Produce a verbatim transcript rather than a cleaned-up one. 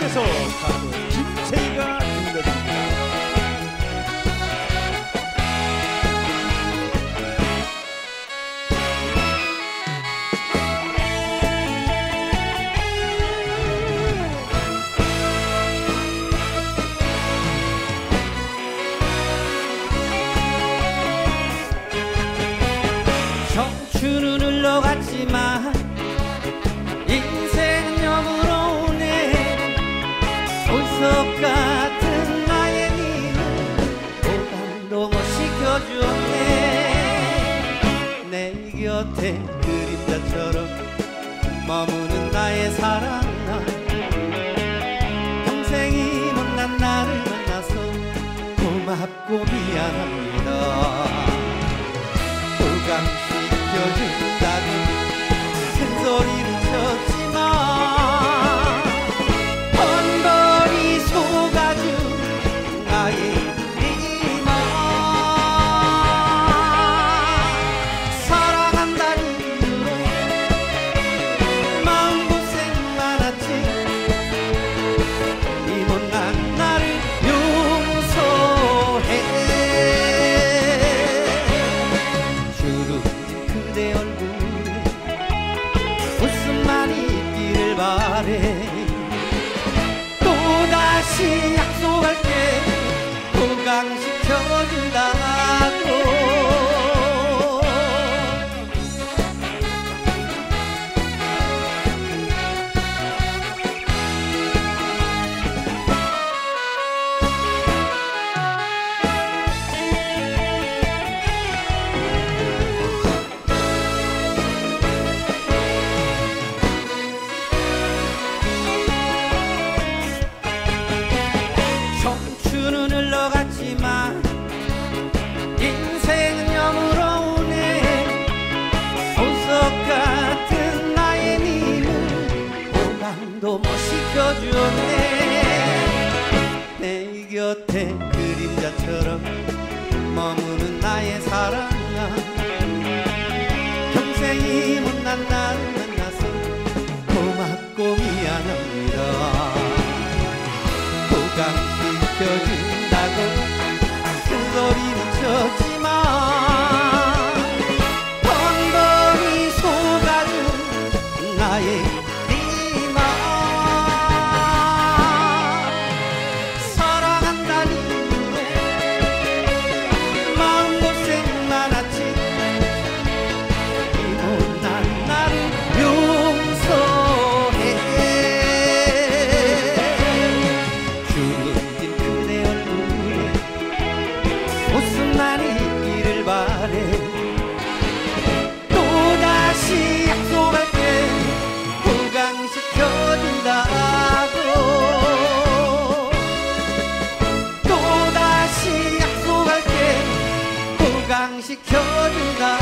이곳에서 가수 김채희가 들려줍니다. 청춘은 흘러갔지만 인생은 여물어 오네. 보석 같은 나의 님은 보강도 못 시켜주었네. 내 곁에 그림자처럼 머무는 나의 사랑아, 평생이 못난 나를 만나서 고맙고 미안합니다. 보강시켜준다고 큰소리를 쳤지만 번번이 속아준 나의 이마, 사랑한다는 이유로 마음고생 많았지. 이 못난 나를 용서해. 그대 얼굴에 웃음만이 있기를 바래. 또다시 약속할게. 보강시켜준다고. 청춘은 흘러갔지만 인생은 여물어 오네. 보석 같은 나의 님은 보강도 못 시켜주었네. 내 곁에 그림자처럼 머무는 나의 사랑아, 평생이 못난 나를 만나서 고맙고 미안합니다. 보강시켜준다고 큰소리는 쳤지만 번번이 속아준 나의 이마, 사랑한다는 이유로 마음고생 많았지. 이 못난 나를 용서해. 주름진 그대 얼굴에 웃음만이 있기를 바래. 또다시 약속할게. 보강시켜준다고. 또다시 약속할게. 보강시켜준다고.